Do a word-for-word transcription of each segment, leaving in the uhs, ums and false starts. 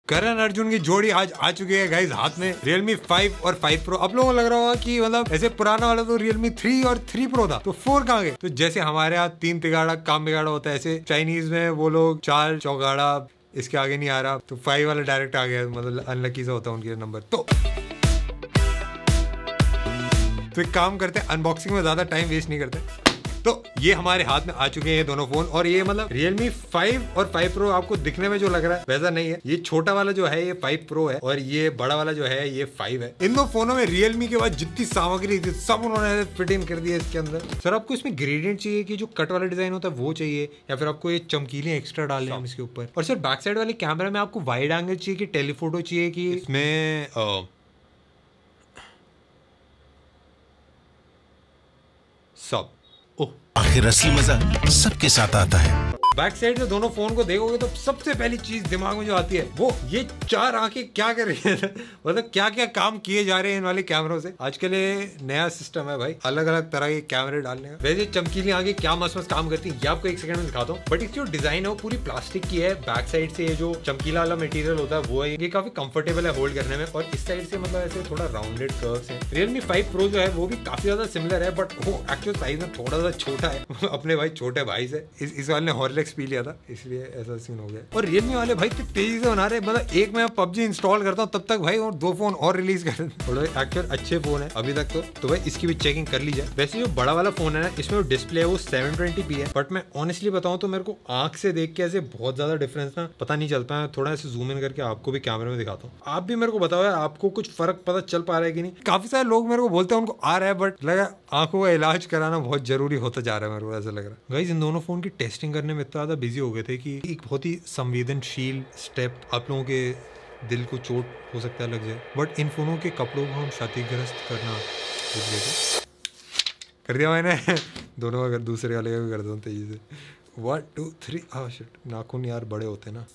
करण अर्जुन की जोड़ी आज आ चुकी है गाइस हाथ में, Realme फाइव और फाइव Pro। आप लोगों को लग रहा होगा कि मतलब ऐसे पुराना वाला तो Realme थ्री और थ्री Pro था, तो फोर कहाँ गए? तो जैसे हमारे यहाँ तीन तिगाड़ा काम बिगाड़ा होता है, ऐसे चाइनीज में वो लोग चार चौगाड़ा, इसके आगे नहीं आ रहा, तो फाइव वाला डायरेक्ट आ गया, मतलब अनलकी सा होता है उनके नंबर। तो तो एक काम करते हैं, अनबॉक्सिंग में ज्यादा टाइम वेस्ट नहीं करते। तो ये हमारे हाथ में आ चुके हैं दोनों फोन, और ये मतलब Realme फाइव और फाइव Pro आपको दिखने में जो लग रहा है वैसा नहीं है। ये छोटा वाला जो है ये फाइव Pro है, और ये बड़ा वाला जो है ये फाइव है। इन दो फोनों में Realme के बाद जितनी सामग्री थी सब उन्होंने फिट इन कर दिया इसके अंदर। सर आपको इसमें ग्रेडियंट चाहिए कि जो कट वाला डिजाइन होता है वो चाहिए, या फिर आपको ये चमकीले एक्स्ट्रा डालने हम इसके ऊपर? और सर बैक साइड वाले कैमरा में आपको वाइड एंगल चाहिए कि टेलीफोटो चाहिए कि इसमें आ, सब ओह आखिर असली मजा सबके साथ आता है। बैक साइड से दोनों फोन को देखोगे तो सबसे पहली चीज दिमाग में जो आती है वो ये चार आंखें क्या कर रही है मतलब क्या क्या काम किए जा रहे हैं इन वाले कैमरों से। आजकल ये नया सिस्टम है भाई, अलग अलग तरह के कैमरे डालने का। वैसे चमकीली आंखें क्या मस्त मस्त काम करती है ये आपको एक सेकंड में दिखाता हूँ, बट इसकी जो डिजाइन है वो पूरी प्लास्टिक की है। बैक साइड से ये जो चमकीला वाला मटेरियल होता है वो है, ये काफी कंफर्टेबल है होल्ड करने में, और इस साइड से मतलब ऐसे थोड़ा राउंडेड कर्व्स है। Realme फाइव Pro जो है वो भी काफी ज्यादा सिमिलर है, बट वो एक्चुअल साइज में थोड़ा सा छोटा है अपने भाई छोटे भाई से। इस, इस वाले ने हॉर्लिक्स पी लिया था इसलिए ऐसा सीन हो गया। और Realme वाले भाई तो तेजी से बना रहे, मतलब एक मैं पबजी इंस्टॉल करता हूँ तब तक भाई और दो फोन और रिलीज कर रहे हैं। एक्चुअल अच्छे फोन है अभी तक तो तो भाई इसकी भी चेकिंग कर ली जाए। वैसे जो बड़ा वाला फोन है ना इसमें जो डिस्प्ले है वो सेवन ट्वेंटी पी है, बट मैं ऑनेस्टली बताऊं तो मेरे को आंख से देख के ऐसे बहुत ज्यादा डिफरेंस ना पता नहीं चलता है। थोड़ा ऐसे जूम इन करके आपको भी कैमरे में दिखाता हूँ, आप भी मेरे को बताओ यार आपको कुछ फर्क पता चल पा रहा है कि नहीं। काफी सारे लोग मेरे को बोलते हैं उनको आ रहा है, बट लगा आंखों का इलाज कराना बहुत जरूरी होता जा रहा है, मेरे को ऐसा लग रहा है। गाइस इन दोनों फोन की टेस्टिंग करने में इतना ज्यादा बिजी हो गए थे कि एक बहुत ही संवेदनशील स्टेप, आप लोगों के दिल को चोट हो सकता है लग जाए, बट इन फोनों के कपड़ों को हम क्षतिग्रस्त करना कर दिया मैंने दोनों अगर दूसरे वाले का भी कर दूँ तेजी से। One two three ah shit, नाखून यार बड़े होते ना।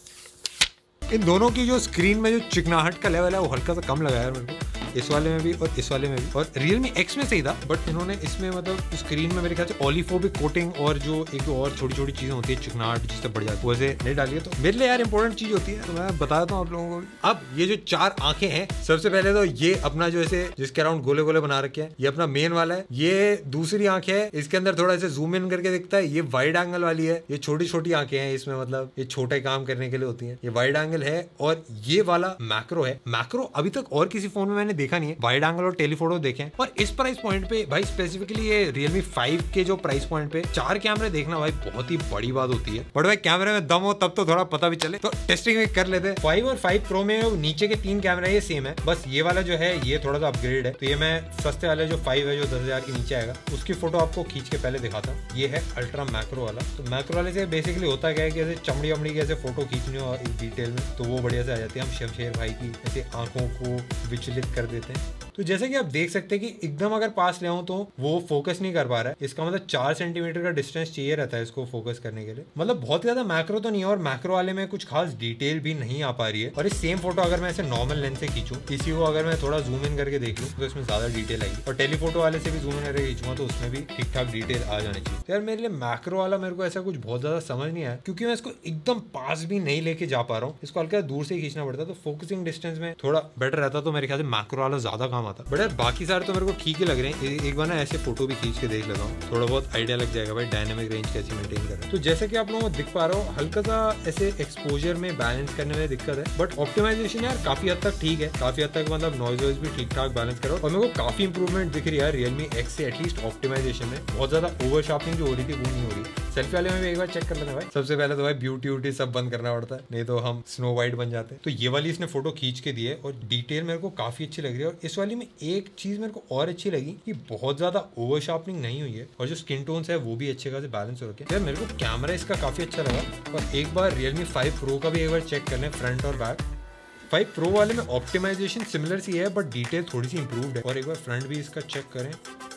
इन दोनों की जो स्क्रीन में जो चिकनाहट का लेवल है वो हल्का सा कम लगा है मेरे को, इस वाले में भी और इस वाले में भी। और Realme X में सही था, बट इन्होंने इसमें मतलब स्क्रीन में मेरे ख्याल से ओलिफोबिक कोटिंग और जो एक और छोटी छोटी चीजें होती है चिकनाहट जिससे बढ़ जाती है वैसे नहीं डाली है, तो मेरे लिए यार इंपॉर्टेंट चीज होती है, तो मैं बता देता हूँ आप लोगों को। अब ये जो चार आंखें हैं, सबसे पहले तो ये अपना जो ऐसे जिसके अराउंड गोले गोले बना रखे हैं ये अपना मेन वाला है। ये दूसरी आंख है, इसके अंदर थोड़ा ऐसे जूम इन करके दिखता है, ये वाइड एंगल वाली है। ये छोटी छोटी आंखें हैं, इसमें मतलब ये छोटे काम करने के लिए होती है, ये वाइड एंगल है। और ये वाला मैक्रो है। मैक्रो अभी तक और किसी फोन में मैंने देखा नहीं है, वाइड एंगल और टेलीफोटो देखें। और इस प्राइस पॉइंट पे भाई स्पेसिफिकली ये Realme फाइव के जो प्राइस पॉइंट पे चार कैमरे देखना भाई बहुत ही बड़ी बात होती है। बट भाई कैमरे में दम हो तब तो थोड़ा पता भी चले, तो टेस्टिंग भी कर लेते हैं। फाइव और फाइव Pro में नीचे के तीन कैमरे ये सेम है, बस ये वाला जो है ये थोड़ा सा अपग्रेड है। तो ये मैं सस्ते वाले जो फाइव है जो दस हजार के नीचे आएगा उसकी फोटो आपको खींच के पहले दिखाता हूँ। ये है अल्ट्रा मैक्रो वाला। तो मैक्रो वाले से बेसिकली होता क्या है कि ऐसे चमड़ी वमड़ी की ऐसे फोटो खींचनी हो डिटेल में तो वो बढ़िया से आ जाती है। हम शमशेर भाई की ऐसे आंखों को विचलित कर देते हैं। तो जैसे कि आप देख सकते हैं कि एकदम अगर पास ले आऊं तो वो फोकस नहीं कर पा रहा है। इसका मतलब चार सेंटीमीटर का डिस्टेंस चाहिए रहता है इसको फोकस करने के लिए। मतलब बहुत ज्यादा मैक्रो तो नहीं है, और मैक्रो वाले में कुछ खास डिटेल भी नहीं आ पा रही है। और इस सेम फोटो अगर मैं ऐसे नॉर्मल लेंस से खींचूं, इसी को अगर मैं थोड़ा जूम इन करके देख लूं तो इसमें ज्यादा डिटेल आएगी। और टेलीफोटो वाले से भी जूम इन करके खींचूंगा तो उसमें भी ठीक ठाक डिटेल आ जानी चाहिए। यार मेरे लिए मैक्रो वाला मेरे को ऐसा कुछ बहुत ज्यादा समझ नहीं आया, क्योंकि मैं इसको एकदम पास भी नहीं लेके जा पा रहा हूँ। इसको हल्का दूर से खींचना पड़ता है, तो फोकसिंग डिस्टेंस में थोड़ा बेटर रहता, तो मेरे ख्याल से मैक्रो वाला ज्यादा काम आता। बट यार बाकी सारे तो मेरे को ठीक ही लग रहे हैं। एक बार ना ऐसे फोटो भी खींच के देख लेता हूँ, थोड़ा बहुत आइडिया लग जाएगा भाई डायनामिक रेंज कैसे मेंटेन कर रहे हैं। तो जैसे कि आप लोगों को दिख पा रहा हो हल्का सा ऐसे एक्सपोजर में बैलेंस करने में दिक्कत है, बट ऑप्टिमाइजेशन यार काफी हद तक ठीक है। काफी हद तक मतलब नॉइज वॉइस भी ठीक ठाक बैलेंस करो, और मेरे को काफी इंप्रूवमेंट दिख रही है Realme X से एटलीस्ट ऑप्टिमाइजेशन में। बहुत ज्यादा ओवर शार्पनिंग जो हो रही थी वो नहीं हो रही। सेल्फी वाले में भी एक बार चेक कर लेना भाई। सबसे पहले तो भाई ब्यूटी व्यूटी सब बंद करना पड़ता है, नहीं तो हम स्नो वाइट बन जाते हैं। तो ये वाली इसने फोटो खींच के दी है और डिटेल मेरे को काफी अच्छी लग रही है। और इस वाली में एक चीज मेरे को और अच्छी लगी कि बहुत ज्यादा ओवर शार्पनिंग नहीं हुई है, और जो स्किन टोन्स है वो भी अच्छे खासे बैलेंस हो रखे हैं। यार मेरे को कैमरा इसका काफी अच्छा लगा। और एक बार Realme फाइव Pro का भी एक बार चेक करना है फ्रंट और बैक। फाइव Pro वाले में ऑप्टिमाइजेशन सिमिलर सी है, बट डिटेल थोड़ी सी इंप्रूव्ड है। और एक बार फ्रंट भी इसका चेक करें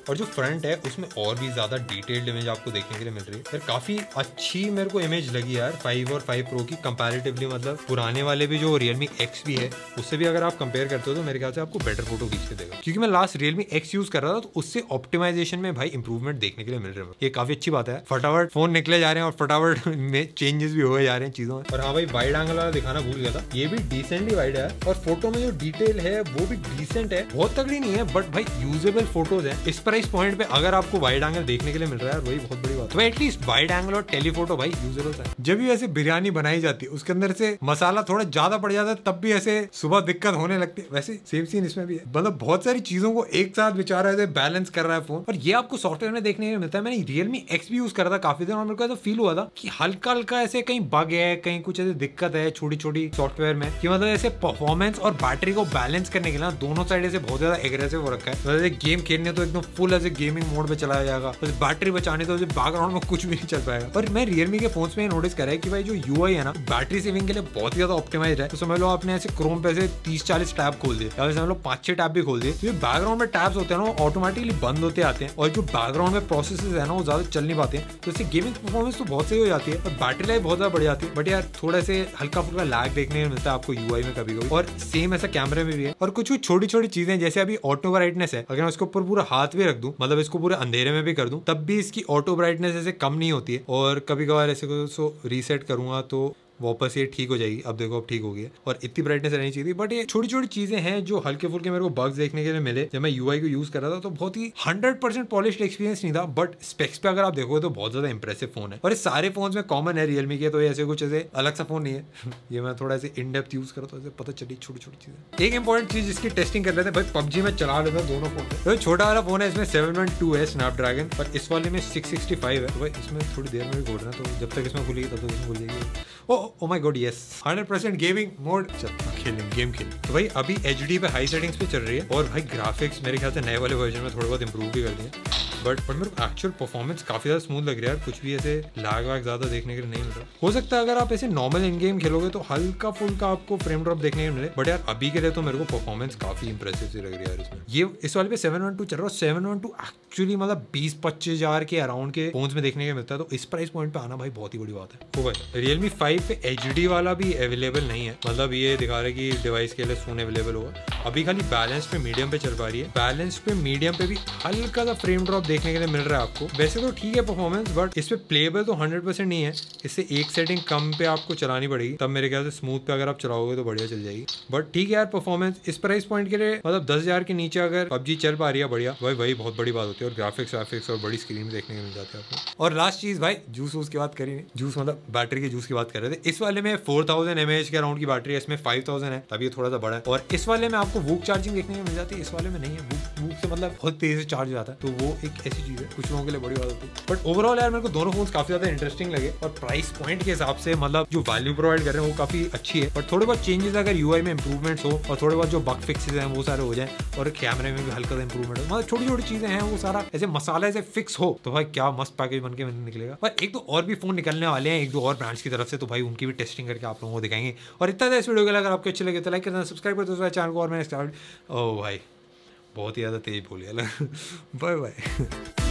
और जो फ्रंट है उसमें और भी ज्यादा डिटेल्ड इमेज आपको देखने के लिए मिल रही है यार। काफी अच्छी मेरे को इमेज लगी यार फाइव और फाइव प्रो की कंपैरेटिवली। मतलब पुराने वाले भी जो Realme X भी है उससे भी अगर आप कंपेयर करते हो तो मेरे ख्याल से आपको बेटर फोटो खींच के देगा। क्योंकि मैं लास्ट Realme X यूज कर रहा था तो उससे ऑप्टिमाइजेशन में भाई इंप्रूवमेंट देखने के लिए मिल रहा है। ये काफी अच्छी बात है। फटाफट फोन निकले जा रहे हैं और फटाफट में चेंजेस भी हुए जा रहे हैं चीजों में। और हाँ भाई वाइड एंगल वाला दिखाना भूल गया था, ये भी डिसेंटली वाइड है और फोटो में जो डिटेल है वो भी डिसेंट है, बहुत तगड़ी नहीं है बट भाई यूजेबल फोटोज है। इस प्राइस पॉइंट पे अगर आपको वाइड एंगल देखने के लिए मिल रहा है वही बहुत बड़ी बात है। तो एटलीस्ट वाइड एंगल और टेलीफोटो भाई यूजेबल है। जब भी ऐसे बिरयानी बनाई जाती है उसके अंदर से मसाला थोड़ा ज्यादा पड़ जाता है तब भी ऐसे सुबह दिक्कत होने लगती है, वैसे सेम सीन इसमें भी है। मतलब बहुत सारी चीजों को एक साथ बेचारा ऐसे बैलेंस कर रहा है फोन। और ये आपको सॉफ्टवेयर में देखने को मिलता है। मैंने Realme X भी यूज करा था काफी दिन और मेरे को ऐसा फील हुआ था कि हल्का हल्का ऐसे कहीं बग है, कहीं कुछ ऐसे दिक्कत है छोटी छोटी सॉफ्टवेयर में, कि मतलब ऐसे परफॉर्मेंस और बैटरी को बैलेंस करने के लिए दोनों साइड ऐसे बहुत ज्यादा एग्रेसिव हो रखा है। मतलब गेम खेलने तो एकदम फुल ऐसे गेमिंग मोड पे चलाया जाएगा, बस बैटरी बचाने तो बैकग्राउंड में कुछ भी नहीं चल पाएगा। और मैं Realme के फोन्स में नोटिस करा है कि भाई जो यूआई है ना बैटरी सेविंग के लिए बहुत ही ज्यादा ऑप्टिमाइज्ड है। तो समझ लो आपने ऐसे क्रोम पे ऐसे तीस चालीस टैब खोल दिए या समझ लो पांच छह टैब भी खोल दिए, तो बैकग्राउंड में टैब्स होते हैं ना वो ऑटोमेटिकली बंद होते आते हैं और जो बैकग्राउंड में प्रोसेस है ना वो ज्यादा चल नहीं पाते हैं। तो इससे गेमिंग परफॉर्मेंस तो बहुत सही हो जाती है और बैटरी लाइफ बहुत ज्यादा बढ़ जाती है। बट यार थोड़ा से हल्का फुल्का लैग देखने को मिलता है आपको यूआई में कभी कभी, और सेम ऐसा कैमरे में भी है। और कुछ कुछ छोटी छोटी चीजें जैसे अभी ऑटो ब्राइटनेस है, अगर मैं इसके ऊपर पूरा हाथ भी रख दूं, मतलब इसको पूरे अंधेरे में भी कर दूं, तब भी इसकी ऑटो ब्राइटनेस ऐसे कम नहीं होती है। और कभी कभार ऐसे को रीसेट करूंगा तो वापस ये ठीक हो जाएगी। अब देखो अब ठीक हो गई है और इतनी ब्राइटनेस रहनी चाहिए थी। बट ये छोटी छोटी चीजें हैं जो हल्के फुल्के मेरे को बग्स देखने के लिए मिले जब मैं यूआई को यूज कर रहा था। तो बहुत ही हंड्रेड परसेंट पॉलिश्ड एक्सपीरियंस नहीं था, बट स्पेक्स पे अगर आप देखोगे तो बहुत ज्यादा इंप्रेसिव फोन है। और ये सारे फोन में कॉमन है Realme के, तो ऐसे कुछ ऐसे अलग सा फोन नहीं है। ये मैं थोड़ा ऐसे इन डेप्थ यूज करता हूँ, पता चली छोटी छोटी चीजें। एक इंपॉर्टेंट चीज जिसकी टेस्टिंग कर लेते हैं भाई, पबजी में चला लेता हूँ दोनों फोन। तो छोटा वाला फोन है, इसमें सेवन वन टू है स्नैपड्रैगन, पर इस वाले में सिक्स सिक्सटी फाइव है। तो भाई इसमें थोड़ी देर में भी घोड़ना, तो जब तक इसमें खुलेगी तब तक इसमें खुल जाएगी। Oh my god yes, hundred percent gaming mode खेलेंगे गेम खेल। तो भाई अभी एच डी पे हाई सेटिंग्स पे चल रही है और भाई ग्राफिक्स मेरे ख्याल से नए वाले वर्जन में थोड़े बहुत इंप्रूव भी कर दिए, बट बट मेरे को एक्चुअल परफॉर्मेंस काफी ज्यादा स्मूथ लग रहा है। कुछ भी ऐसे लैग वैग ज्यादा देखने के लिए नहीं मिल रहा। हो सकता है अगर आप ऐसे नॉर्मल इन गेम खेलोगे तो हल्का फुल्का आपको फ्रेम ड्रॉप देखने को मिले, बट यार अभी के लिए तो मेरे को परफॉर्मेंस काफी इंप्रेसिव सी लग रही है यार इसमें। ये इस वाले पे सेवन वन टू चल रहा है। सेवन वन टू एक्चुअली मतलब बीस पच्चीस हजार के अराउंड के फोन्स में देखने को मिलता है, तो इस प्राइस पॉइंट पे आना भाई बहुत ही बड़ी बात है। तो भाई Realme फाइव पे एच डी वाला भी अवेलेबल नहीं है, मतलब ये दिखा रहा है कि डिवाइस के लिए सोन अवेलेबल होगा। अभी खाली बैलेंस पे मीडियम पे चल पा रही है। बैलेंस पे मीडियम पे भी हल्का सा फ्रेम ड्रॉप देखने के लिए मिल रहा है आपको। वैसे तो ठीक है परफॉर्मेंस, बट इस पे प्लेबल तो हंड्रेड परसेंट नहीं है। इससे एक सेटिंग कम पे आपको चलानी पड़ेगी, तब मेरे ख्याल से स्मूथ पे अगर आप चलाओगे तो बढ़िया चल जाएगी। बट ठीक है यार परफॉर्मेंस इस प्राइस पॉइंट के लिए, मतलब दस हजार के नीचे अगर पबजी चल पा रही है बढ़िया, भाई वही बहुत बड़ी बात होती है। और ग्राफिक्स वाफिक्स और बड़ी स्क्रीन देखने को मिल जाते हैं आपको। और लास्ट चीज भाई जूस वूस की बात करी नहीं, जूस मतलब बैटरी के जूस की बात कर रहे थे। इस वाले में फोर थाउजेंड एम एच के अराउंड की बैटरी है, इसमें फाइव थाउजेंड है, तब ये थोड़ा सा बड़ा है। और इस वाले में आपको वूक चार्जिंग देखने को मिल जाती है, इस वाले में नहीं है। वूक वूक से मतलब बहुत तेज से चार्ज हो जाता है, तो वो एक ऐसी चीज है कुछ लोगों के लिए बड़ी बात होती है। बट ओवरऑल यार मेरे को दोनों फोन्स काफी ज्यादा इंटरेस्टिंग लगे और प्राइस पॉइंट के हिसाब से मतलब जो वैल्यू प्रोवाइड कर रहे हैं वो काफी अच्छी है। बट थोड़े बहुत चेंजेस अगर यूआई में इंप्रूवमेंट्स हो और थोड़े बहुत जो बग फिक्सेस हैं वो सारे हो जाए और कैमरे में भी हल्का सा इंप्रूवमेंट हो, मतलब छोटी छोटी चीजें हैं वो सारा ऐसे मसाला ऐसे फिक्स हो, तो भाई क्या मस्त पैकेज बन के निकलेगा। और एक दो और भी फोन निकलने वाले हैं एक दो और ब्रांड्स की तरफ से, तो भाई उनकी भी टेस्टिंग करके आप लोगों को दिखाएंगे। और इतना था इस वीडियो के लिए, अगर आपको अच्छे लगे तो लाइक करना, सब्सक्राइब कर दो चैनल को। और मैंने स्टार्ट ओ भाई बहुत ही ज़्यादा तेज बोलिए, बाय बाय।